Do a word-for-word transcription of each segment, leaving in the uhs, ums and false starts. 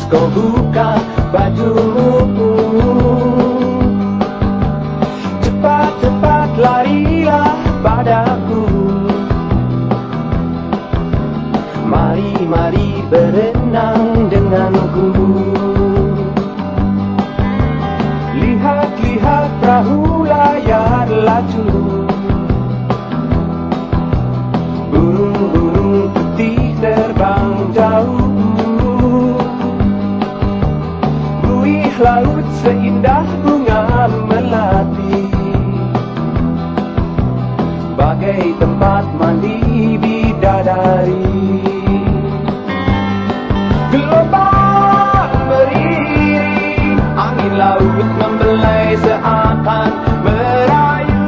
kau buka bajumu. Cepat-cepat larilah padaku. Mari, mari berenang denganku. Lihat-lihat perahu layar laju. Burung-burung putih terbang jauh. Buih laut seindah bunga melati. Bagai tempat mandi bidadari. Gelombang beriring, angin laut membelai seakan merayu.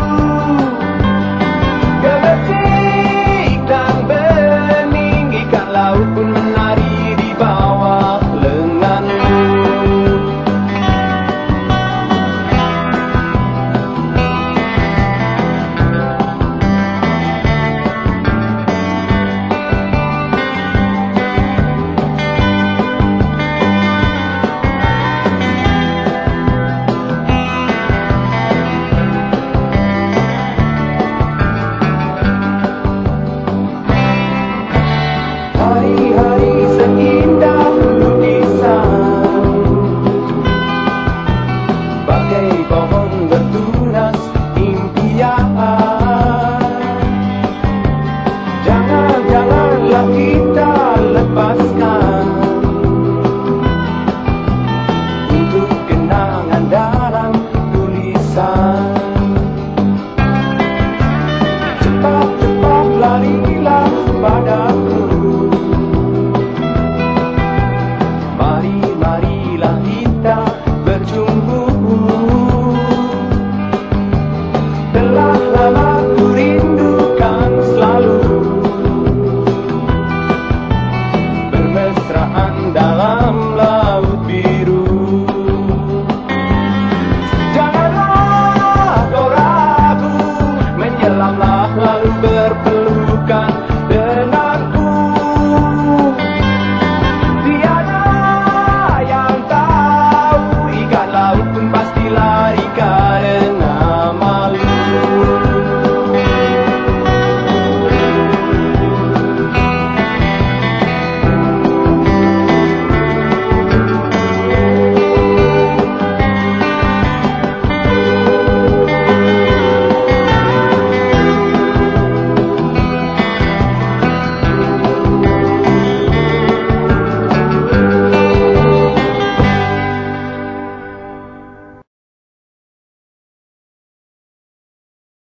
Gemetik dan bening, ikan laut pun menari di bawah lenganmu. Hari-hari seindah lukisan, bagai pohon bertunas impian. Jangan, janganlah kita lepaskan untuk kenangan dalam tulisan. Cepat-cepat larilah padaku. Marilah kita berjumpa. Telah lama ku rindukan selalu bermesraan dalam laut biru. Janganlah kau ragu, menyelamlah lalu berpelukan.